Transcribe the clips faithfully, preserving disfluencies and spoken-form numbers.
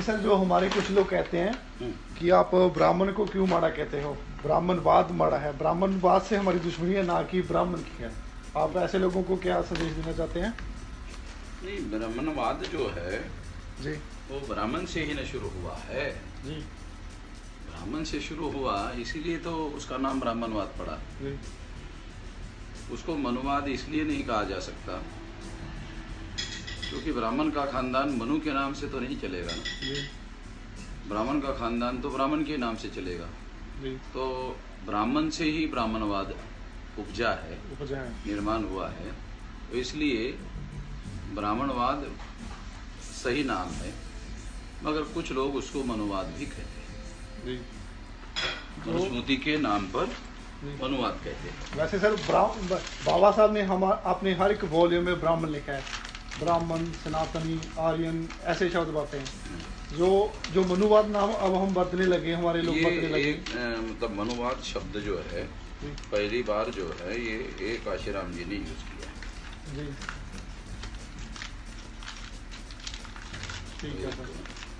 Sir, जो हमारे कुछ लोग कहते हैं कि आप ब्राह्मण को क्यों माड़ा कहते हो, ब्राह्मणवाद माड़ा है, ब्राह्मणवाद से हमारी दुश्मनी है ना कि ब्राह्मण की है, आप ऐसे लोगों को क्या संदेश देना चाहते हैं? नहीं, ब्राह्मणवाद जो है जी, वो ब्राह्मण से ही न शुरू हुआ है जी, ब्राह्मण से शुरू हुआ, इसीलिए तो उसका नाम ब्राह्मणवाद पड़ा। जी, उसको मनुवाद इसलिए नहीं कहा जा सकता क्योंकि ब्राह्मण का खानदान मनु के नाम से तो नहीं चलेगा ना। जी, ब्राह्मण का खानदान तो ब्राह्मण के नाम से चलेगा। जी, तो ब्राह्मण से ही ब्राह्मणवाद उपजा है, उपजा है। निर्माण हुआ है। तो इसलिए ब्राह्मणवाद सही नाम है, मगर कुछ लोग उसको मनुवाद भी कहते हैं। जी, मनुस्मृति के नाम पर जी। मनुवाद कहते हैं। वैसे सर, ब्राह्मण बाबा साहब ने हम अपने हर एक वॉल्यूम में ब्राह्मण लिखा है, ब्राह्मण, सनातनी, आर्यन, ऐसे शब्द बातें हैं जो जो मनुवाद नाम अब हम बदलने लगे, हमारे लोग ये बदलने लगे। एक अ, मतलब मनुवाद शब्द जो है जी, पहली बार जो है ये एक काशीराम जी ने यूज किया है। जी, ठीक है सर,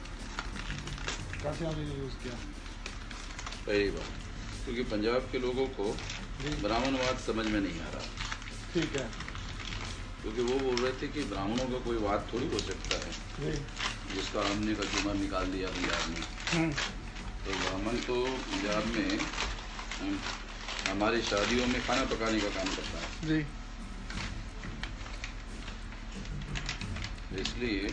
काशी ने यूज़ किया पहली बार, क्योंकि पंजाब के लोगों को जी, ब्राह्मणवाद समझ में नहीं आ रहा, ठीक है क्योंकि वो बोल रहे थे कि ब्राह्मणों का कोई वाद थोड़ी हो सकता है जी, जिसका हमने कंज्यूमर निकाल दिया पंजाब में। हम्म, तो ब्राह्मण तो पंजाब में हम, हमारी शादियों में खाना पकाने का काम करता है, जी, इसलिए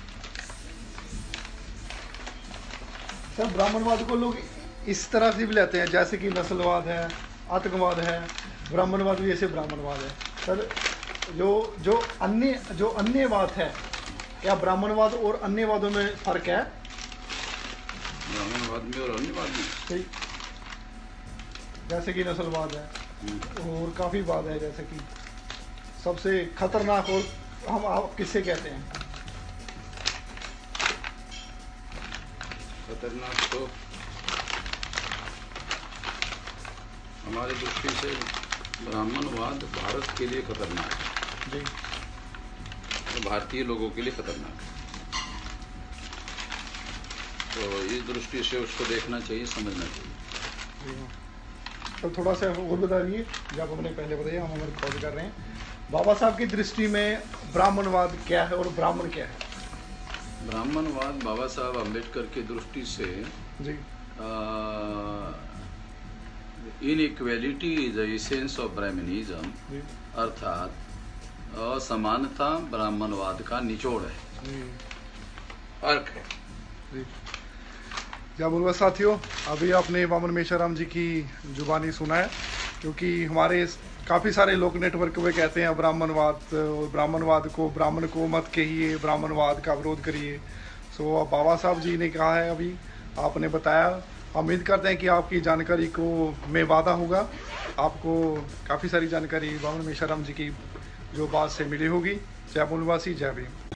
सर ब्राह्मणवाद को लोग इस तरह से भी लेते हैं जैसे कि नस्लवाद है, आतंकवाद है, ब्राह्मणवाद भी ऐसे ब्राह्मणवाद है। सर जो जो अन्य जो अन्यवाद है, क्या ब्राह्मणवाद और अन्यवादों में फर्क है? ब्राह्मणवाद में और अन्यवाद में सही, जैसे कि नस्लवाद है और काफ़ी वाद है, जैसे कि सबसे खतरनाक और हम आप किससे कहते हैं? खतरनाक तो हमारी दृष्टि से ब्राह्मणवाद भारत के लिए खतरनाक है, जी, तो भारतीय लोगों के लिए खतरनाक है। तो इस दृष्टि से उसको देखना चाहिए, समझना चाहिए। जी हाँ। तो थोड़ा सा और बताइए, जब हमने पहले बताया, हम हमारे कॉल कर रहे हैं, बाबा साहब की दृष्टि में ब्राह्मणवाद क्या है और ब्राह्मण क्या है? ब्राह्मणवाद बाबा साहब अम्बेडकर की दृष्टि से जी, inequality is the essence of brahmanism, जी, अर्थात असमानता ब्राह्मणवाद का निचोड़ है, जी, अर्क है। जी। जब उनका साथियों, अभी आपने वामन मेश्राम जी की जुबानी सुना है, क्योंकि हमारे काफ़ी सारे लोग नेटवर्क में कहते हैं ब्राह्मणवाद ब्राह्मणवाद को ब्राह्मण को मत कहिए, ब्राह्मणवाद का विरोध करिए। सो अब बाबा साहब जी ने कहा है, अभी आपने बताया, उम्मीद करते हैं कि आपकी जानकारी को में वादा होगा, आपको काफ़ी सारी जानकारी वामन मेश्राम जी की जो बात से मिली होगी। जय मूलवासी, जय भीम।